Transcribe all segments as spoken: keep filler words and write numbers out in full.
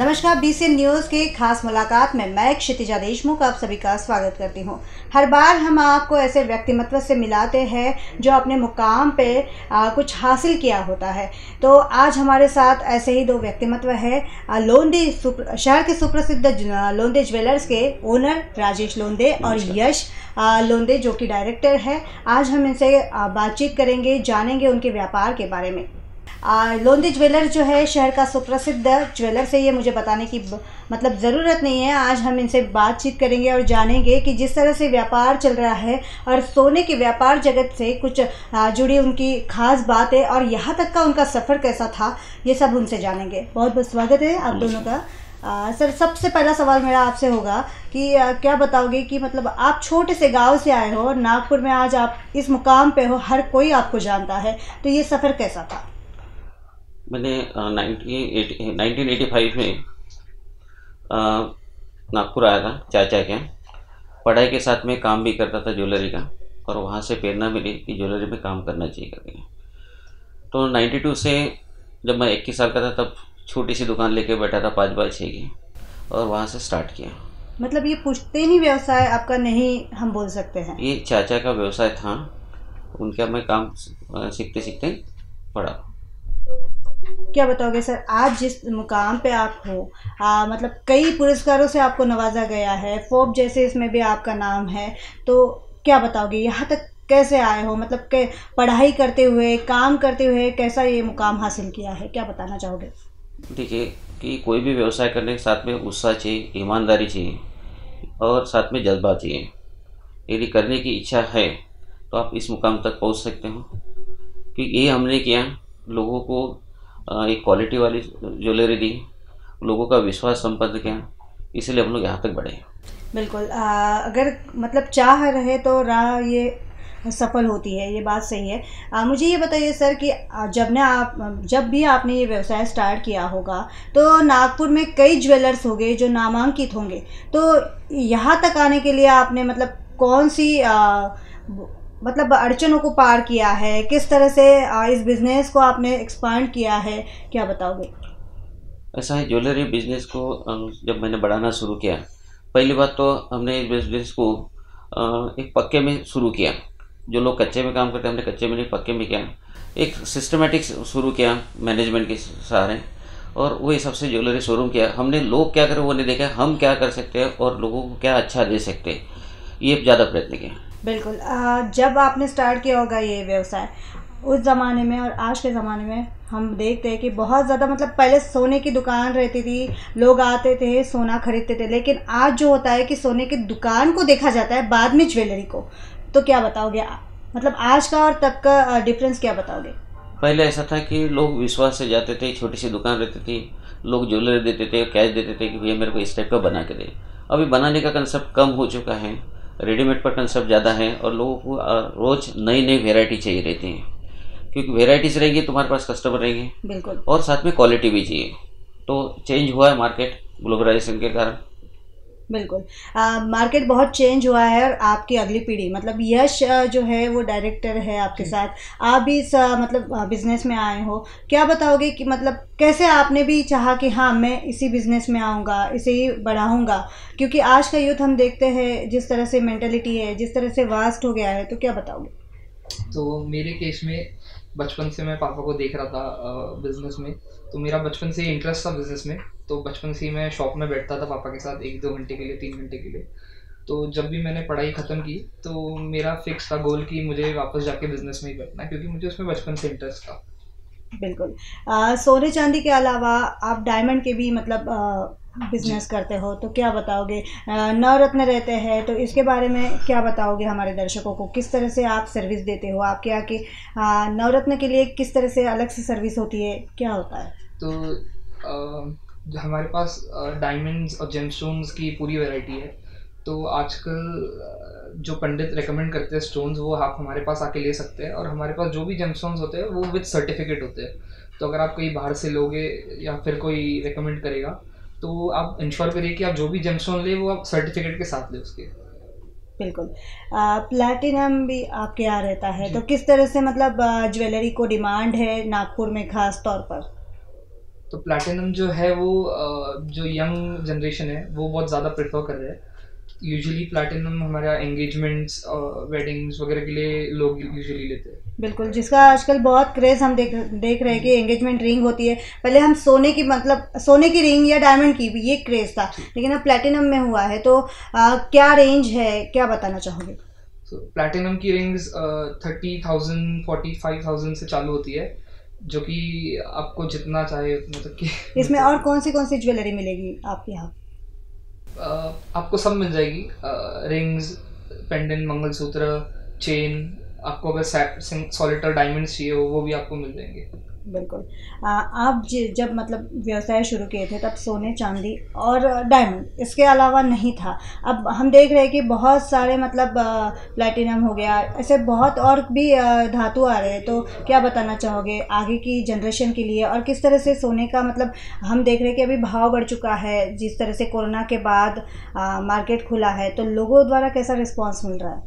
नमस्कार, BCN news की खास मुलाकात में मैं क्षितिजा देशमुख आप सभी का स्वागत करती हूं। हर बार हम आपको ऐसे व्यक्तिमत्व से मिलाते हैं जो अपने मुकाम पे आ, कुछ हासिल किया होता है। तो आज हमारे साथ ऐसे ही दो व्यक्तिमत्व हैं। लोंदे शहर के सुप्रसिद्ध लोंदे ज्वेलर्स के ओनर राजेश लोंदे और यश लोंदे जो कि डायरेक्टर है। आज हम इनसे बातचीत करेंगे, जानेंगे उनके व्यापार के बारे में। लोंदे ज्वेलर्स जो है शहर का सुप्रसिद्ध ज्वेलर्स है, ये मुझे बताने की मतलब ज़रूरत नहीं है। आज हम इनसे बातचीत करेंगे और जानेंगे कि जिस तरह से व्यापार चल रहा है और सोने के व्यापार जगत से कुछ जुड़ी उनकी खास बात है और यहाँ तक का उनका सफ़र कैसा था, ये सब उनसे जानेंगे। बहुत बहुत स्वागत है आप दोनों का। आ, सर, सबसे पहला सवाल मेरा आपसे होगा कि आ, क्या बताओगे कि मतलब आप छोटे से गांव से आए हो और नागपुर में आज आप इस मुकाम पे हो, हर कोई आपको जानता है, तो ये सफ़र कैसा था? मैंने नाइनटीन एटी फाइव में नागपुर आया था चाचा के। पढ़ाई के साथ में काम भी करता था ज्वेलरी का, और वहाँ से प्रेरणा मिली कि ज्वेलरी में काम करना चाहिए करके। तो नाइन्टी टू से जब मैं इक्कीस साल का था तब छोटी सी दुकान लेके बैठा था पाँच बाय छः की, और वहाँ से स्टार्ट किया। मतलब ये पुश्तैनी व्यवसाय आपका नहीं हम बोल सकते हैं? ये चाचा का व्यवसाय था, उनका मैं काम सीखते सीखते पढ़ा। क्या बताओगे सर, आज जिस मुकाम पे आप हो, आ, मतलब कई पुरस्कारों से आपको नवाजा गया है, फोर्ब्स जैसे इसमें भी आपका नाम है, तो क्या बताओगे यहाँ तक कैसे आए हो? मतलब के पढ़ाई करते हुए, काम करते हुए कैसा ये मुकाम हासिल किया है, क्या बताना चाहोगे? देखिए कि कोई भी व्यवसाय करने के साथ में उत्साह चाहिए, ईमानदारी चाहिए और साथ में जज्बा चाहिए। यदि करने की इच्छा है तो आप इस मुकाम तक पहुंच सकते हो, कि ये हमने किया। लोगों को एक क्वालिटी वाली ज्वेलरी दी, लोगों का विश्वास संपन्न किया, इसलिए हम लोग यहाँ तक बढ़े। बिल्कुल, आ, अगर मतलब चाह रहे तो राह ये सफल होती है, ये बात सही है। आ, मुझे ये बताइए सर कि जब ने आप जब भी आपने ये व्यवसाय स्टार्ट किया होगा तो नागपुर में कई ज्वेलर्स होंगे जो नामांकित होंगे, तो यहाँ तक आने के लिए आपने मतलब कौन सी आ, मतलब अड़चनों को पार किया है, किस तरह से इस बिज़नेस को आपने एक्सपांड किया है, क्या बताओगे? ऐसा है, ज्वेलरी बिजनेस को जब मैंने बढ़ाना शुरू किया, पहली बात तो हमने इस बिजनेस को एक पक्के में शुरू किया। जो लोग कच्चे में काम करते हैं, हमने कच्चे में नहीं पक्के में किया। एक सिस्टमेटिक शुरू किया मैनेजमेंट के सहारे, और वही सबसे ज्वेलरी शोरूम किया हमने। लोग क्या करें वो नहीं देखा, हम क्या कर सकते हैं और लोगों को क्या अच्छा दे सकते हैं, ये ज़्यादा प्रयत्न किया। बिल्कुल, जब आपने स्टार्ट किया होगा ये व्यवसाय, उस ज़माने में और आज के ज़माने में हम देखते हैं कि बहुत ज़्यादा मतलब पहले सोने की दुकान रहती थी, लोग आते थे सोना खरीदते थे, लेकिन आज जो होता है कि सोने की दुकान को देखा जाता है, बाद में ज्वेलरी को। तो क्या बताओगे, मतलब आज का और तब का डिफरेंस क्या बताओगे? पहले ऐसा था कि लोग विश्वास से जाते थे, छोटी सी दुकान रहती थी, लोग ज्वेलरी देते थे, कैश देते थे कि भैया मेरे को इस टाइप का बना के दे। अभी बनाने का कंसेप्ट कम हो चुका है, रेडीमेड पर कंसेप्ट ज़्यादा है, और लोगों को रोज़ नई नई वेराइटी चाहिए रहती है, क्योंकि वेराइटीज़ रहेंगी तुम्हारे पास कस्टमर रहेंगे। बिल्कुल, और साथ में क्वालिटी भी चाहिए। तो चेंज हुआ है मार्केट ग्लोबलाइजेशन के कारण। बिल्कुल, मार्केट बहुत चेंज हुआ है, और आपकी अगली पीढ़ी मतलब यश जो है वो डायरेक्टर है आपके साथ, आप भी इस मतलब बिज़नेस में आए हो। क्या बताओगे कि मतलब कैसे आपने भी चाहा कि हाँ मैं इसी बिज़नेस में आऊँगा, इसे ही बढ़ाऊँगा, क्योंकि आज का यूथ हम देखते हैं जिस तरह से मेंटलिटी है, जिस तरह से वास्ट हो गया है, तो क्या बताओगे? तो मेरे केस में बचपन से मैं पापा को देख रहा था बिज़नेस में, तो मेरा बचपन से इंटरेस्ट था बिज़नेस में। तो बचपन से ही मैं शॉप में बैठता था पापा के साथ एक दो घंटे के लिए, तीन घंटे के लिए। तो जब भी मैंने पढ़ाई ख़त्म की तो मेरा फिक्स था गोल कि मुझे वापस जाके बिज़नेस में ही बैठना है, क्योंकि मुझे उसमें बचपन से इंटरेस्ट था। बिल्कुल, आ, सोने चांदी के अलावा आप डायमंड के भी मतलब बिजनेस करते हो, तो क्या बताओगे? नवरत्न रहते हैं, तो इसके बारे में क्या बताओगे हमारे दर्शकों को? किस तरह से आप सर्विस देते हो? आपके यहाँ के नवरत्न के लिए किस तरह से अलग से सर्विस होती है, क्या होता है? तो आ, हमारे पास डायमंड्स और जेमस्टोन्स की पूरी वैरायटी है। तो आजकल जो पंडित रेकमेंड करते हैं स्टोन्स, वो आप हमारे पास आके ले सकते हैं, और हमारे पास जो भी जेमस्टोन्स होते हैं वो विद सर्टिफिकेट होते हैं। तो अगर आप कहीं बाहर से लोगे या फिर कोई रेकमेंड करेगा, तो आप इंश्योर करिए कि आप जो भी जेमस्टोन ले वो आप सर्टिफिकेट के साथ ले उसके। बिल्कुल, प्लैटिनम भी आपके यहाँ रहता है, तो किस तरह से मतलब ज्वेलरी को डिमांड है नागपुर में खास तौर पर? तो प्लैटिनम जो है वो अ, जो यंग जनरेशन है वो बहुत ज़्यादा प्रेफर कर रहे हैं। यूजुअली प्लैटिनम हमारा एंगेजमेंट्स वेडिंग्स वगैरह के लिए लोग यूजुअली लेते हैं। बिल्कुल, जिसका आजकल बहुत क्रेज़ हम देख देख रहे हैं कि एंगेजमेंट रिंग होती है। पहले हम सोने की मतलब सोने की रिंग या डायमंड की भी ये क्रेज़ था, लेकिन अब प्लैटिनम में हुआ है। तो आ, क्या रेंज है, क्या बताना चाहोगे? तो प्लैटिनम की rings thirty thousand forty five thousand से चालू होती है, जो कि आपको जितना चाहे उतना तक की इसमें और कौन सी कौन सी ज्वेलरी मिलेगी आपके यहाँ? अ, आपको सब मिल जाएगी, रिंग्स, पेंडेंट, मंगलसूत्र, चेन। आपको अगर सॉलिटर डायमंड्स चाहिए हो वो भी आपको मिल जाएंगे। बिल्कुल। आ, आप ज- जब मतलब व्यवसाय शुरू किए थे तब सोने चांदी और डायमंड इसके अलावा नहीं था। अब हम देख रहे हैं कि बहुत सारे मतलब आ, प्लैटिनम हो गया, ऐसे बहुत और भी आ, धातु आ रहे हैं। तो क्या बताना चाहोगे आगे की जनरेशन के लिए, और किस तरह से सोने का मतलब हम देख रहे हैं कि अभी भाव बढ़ चुका है, जिस तरह से कोरोना के बाद आ, मार्केट खुला है, तो लोगों द्वारा कैसा रिस्पॉन्स मिल रहा है?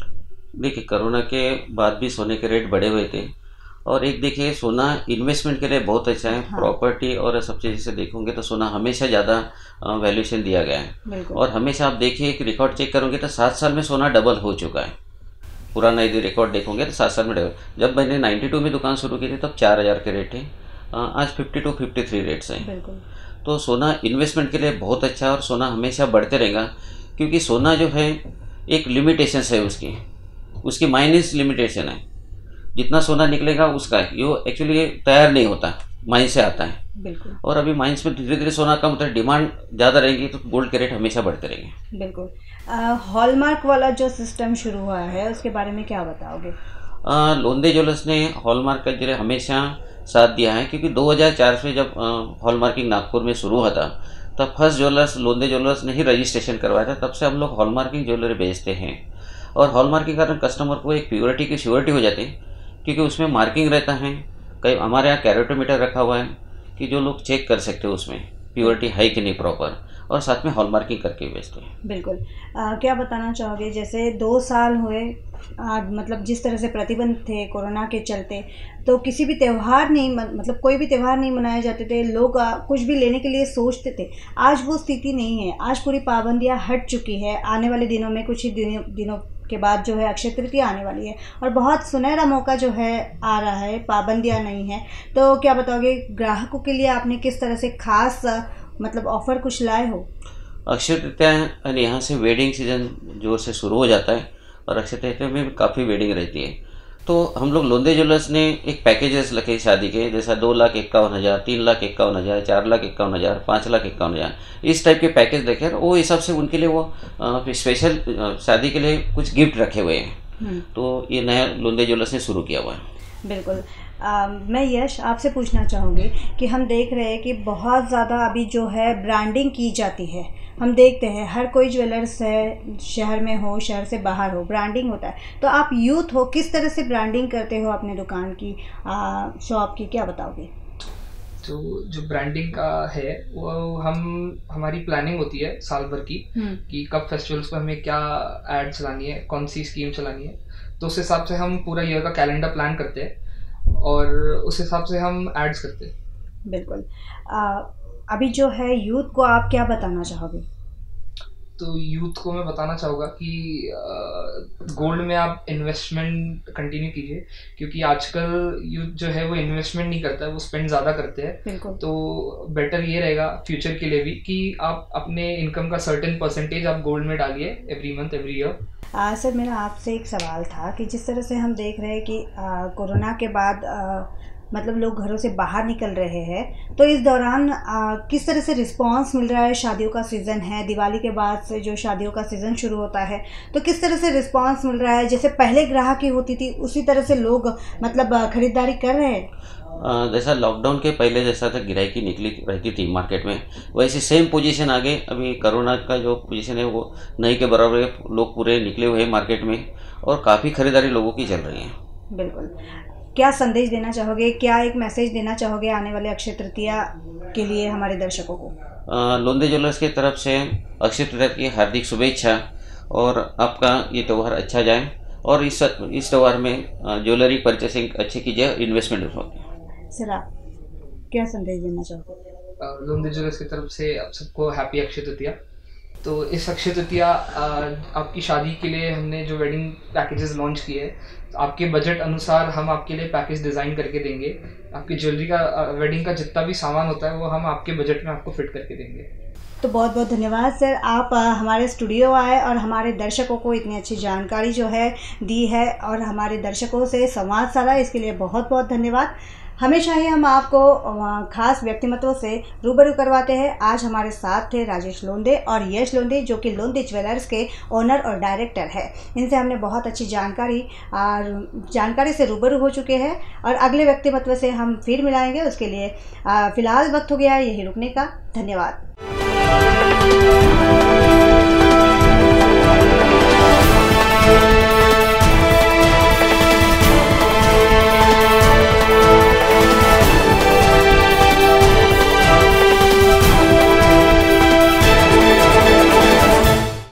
देखिए, कोरोना के बाद भी सोने के रेट बढ़े हुए थे। और एक देखिए, सोना इन्वेस्टमेंट के लिए बहुत अच्छा है। हाँ। प्रॉपर्टी और सब चीज़ से देखोगे तो सोना हमेशा ज़्यादा वैल्यूएशन दिया गया है। बिल्कुल। और हमेशा आप देखिए कि रिकॉर्ड चेक करोगे तो सात साल में सोना डबल हो चुका है। पुराना यदि रिकॉर्ड देखोगे तो सात साल में डबल। जब मैंने नाइन्टी टू में दुकान शुरू की थी तब चार हज़ार के रेट थे, अ, आज fifty two fifty three rates हैं। बिल्कुल। तो सोना इन्वेस्टमेंट के लिए बहुत अच्छा है और सोना हमेशा बढ़ते रहेगा, क्योंकि सोना जो है एक लिमिटेशन है उसकी उसकी माइनस लिमिटेशन है। जितना सोना निकलेगा उसका है, ये एक्चुअली तैयार नहीं होता, माइन से आता है। बिल्कुल। और अभी माइंस में धीरे धीरे सोना कम होता है, डिमांड ज़्यादा रहेगी तो गोल्ड के रेट हमेशा बढ़ते रहेंगे। बिल्कुल। हॉलमार्क वाला जो सिस्टम शुरू हुआ है उसके बारे में क्या बताओगे? अ, लोंदे ज्वेलर्स ने हॉलमार्क का जो है हमेशा साथ दिया है, क्योंकि दो हज़ार चार से जब हॉलमार्किंग नागपुर में शुरू हुआ था तब फर्स्ट ज्वेलर्स लोंदे ज्वेलर्स ने ही रजिस्ट्रेशन करवाया था। तब से हम लोग हॉलमार्किंग ज्वेलरी बेचते हैं। और हॉलमार्किंग के कारण कस्टमर को एक प्योरिटी की श्योरिटी हो जाती है, क्योंकि उसमें मार्किंग रहता है। कई हमारे यहाँ कैरेटोमीटर रखा हुआ है कि जो लोग चेक कर सकते हो उसमें प्योरिटी है कि नहीं प्रॉपर, और साथ में हॉलमार्किंग करके बेचते हैं। बिल्कुल। आ, क्या बताना चाहोगे, जैसे दो साल हुए आ, मतलब जिस तरह से प्रतिबंध थे कोरोना के चलते, तो किसी भी त्यौहार नहीं मतलब कोई भी त्यौहार नहीं मनाए जाते थे, लोग आ, कुछ भी लेने के लिए सोचते थे। आज वो स्थिति नहीं है, आज पूरी पाबंदियां हट चुकी है। आने वाले दिनों में कुछ ही दिनों दिनों के बाद जो है अक्षय तृतीया आने वाली है और बहुत सुनहरा मौका जो है आ रहा है, पाबंदियां नहीं है। तो क्या बताओगे ग्राहकों के लिए आपने किस तरह से खास मतलब ऑफर कुछ लाए हो? अक्षय तृतीया यानी यहाँ से वेडिंग सीजन जोर से शुरू हो जाता है और अक्षय तृतीया में भी काफ़ी वेडिंग रहती है। तो हम लोग लोंदे ज्वेलर्स ने एक पैकेजेस रखे शादी के, जैसा दो लाख इक्यावन हज़ार, तीन लाख इक्यावन हज़ार, चार लाख इक्यावन हज़ार, पाँच लाख इक्यावन हज़ार, इस टाइप के पैकेज रखे हैं। वो हिसाब से उनके लिए वो स्पेशल शादी के लिए कुछ गिफ्ट रखे हुए हैं। तो ये नया लोंदे ज्वेलर्स ने शुरू किया हुआ है। बिल्कुल। आ, मैं यश आपसे पूछना चाहूँगी कि हम देख रहे हैं कि बहुत ज़्यादा अभी जो है ब्रांडिंग की जाती है। हम देखते हैं हर कोई ज्वेलर्स है, शहर में हो शहर से बाहर हो, ब्रांडिंग होता है। तो आप यूथ हो, किस तरह से ब्रांडिंग करते हो अपने दुकान की, शॉप की, क्या बताओगे? तो जो ब्रांडिंग का है वो हम हमारी प्लानिंग होती है साल भर की कि कब फेस्टिवल्स पर हमें क्या एड चलानी है, कौन सी स्कीम चलानी है। तो उस हिसाब से हम पूरा ईयर का कैलेंडर प्लान करते हैं और उस हिसाब से हम एड्स करते हैं। बिल्कुल। आ, अभी जो है यूथ को आप क्या बताना चाहोगे? तो यूथ को मैं बताना चाहूँगा कि गोल्ड में आप इन्वेस्टमेंट कंटिन्यू कीजिए, क्योंकि आजकल यूथ जो है वो इन्वेस्टमेंट नहीं करता है, वो स्पेंड ज़्यादा करते हैं। तो बेटर ये रहेगा फ्यूचर के लिए भी कि आप अपने इनकम का सर्टेन परसेंटेज आप गोल्ड में डालिए every month every year. Sir, मेरा आपसे एक सवाल था कि जिस तरह से हम देख रहे हैं कि कोरोना के बाद आ, मतलब लोग घरों से बाहर निकल रहे हैं, तो इस दौरान आ, किस तरह से रिस्पांस मिल रहा है? शादियों का सीज़न है, दिवाली के बाद से जो शादियों का सीज़न शुरू होता है, तो किस तरह से रिस्पांस मिल रहा है? जैसे पहले ग्राहकी होती थी उसी तरह से लोग मतलब ख़रीदारी कर रहे हैं? जैसा लॉकडाउन के पहले जैसा था गिराकी निकली रहती थी मार्केट में, वैसे सेम पोजीशन आ गई। अभी कोरोना का जो पोजीशन है वो नहीं के बराबर है, लोग पूरे निकले हुए हैं मार्केट में और काफ़ी खरीदारी लोगों की चल रही है। बिल्कुल। क्या संदेश देना चाहोगे, क्या एक मैसेज देना चाहोगे आने वाले अक्षय तृतीया के लिए हमारे दर्शकों को? लोंदे ज्वेलर्स की तरफ से अक्षय तृतीया की हार्दिक शुभेच्छा और आपका ये त्यौहार अच्छा जाए और इस इस त्यौहार में ज्वेलरी परचेसिंग अच्छी कीजिए, इन्वेस्टमेंट हो। सर, आप क्या संदेश देना चाहोगे? लोंदे ज्वेलर्स की तरफ से आप सबको हैप्पी अक्षय तृतीया। तो इस अक्षय तृतीया आपकी शादी के लिए हमने जो वेडिंग पैकेजेस लॉन्च किए हैं, तो आपके बजट अनुसार हम आपके लिए पैकेज डिज़ाइन करके देंगे। आपकी ज्वेलरी का, वेडिंग का जितना भी सामान होता है वो हम आपके बजट में आपको फिट करके देंगे। तो बहुत बहुत धन्यवाद सर, आप आ, हमारे स्टूडियो आए और हमारे दर्शकों को इतनी अच्छी जानकारी जो है दी है और हमारे दर्शकों से संवाद साधा, इसके लिए बहुत बहुत धन्यवाद। हमेशा ही हम आपको खास व्यक्तिमत्वों से रूबरू करवाते हैं। आज हमारे साथ थे राजेश लोंदे और यश लोंदे, जो कि लोंदे ज्वेलर्स के ओनर और डायरेक्टर है। इनसे हमने बहुत अच्छी जानकारी और जानकारी से रूबरू हो चुके हैं और अगले व्यक्तिमत्व से हम फिर मिलाएंगे। उसके लिए फ़िलहाल वक्त हो गया है यही रुकने का। धन्यवाद।